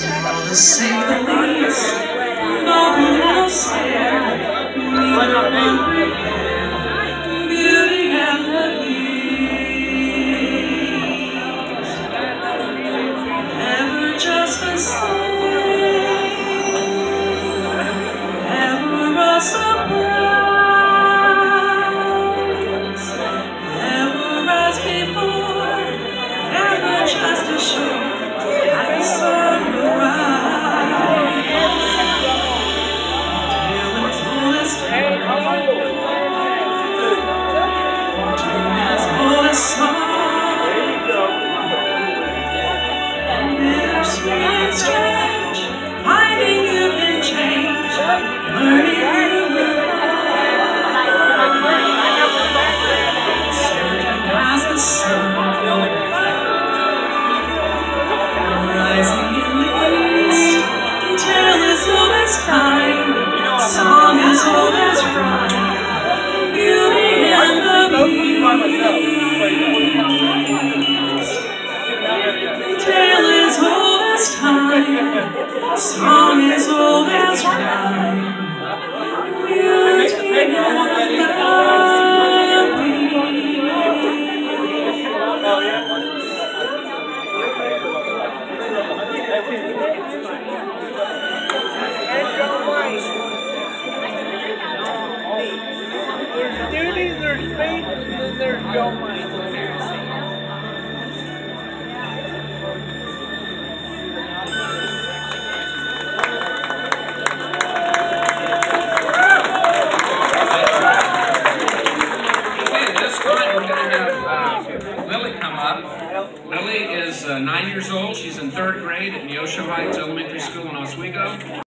Well, to say the least, no one else scared. Neither one prepared. Beauty and the Beast. Ever just the same. Ever a surprise. Ever as before. Ever just as sure as the sun will rise. Tale as old as time, tune as old as song. Bittersweet and strange, finding you can change, learning you will surging as the sun. Rising in the east, tale as old as time, song as old as rhyme, Beauty and the Beast. Tale as old as time, song as old as rhyme, Beauty and the There's duties, there's faith, and then there's Joe Money. Lily come up. Lily is 9 years old. She's in 3rd grade at Neosho Heights Elementary School in Oswego.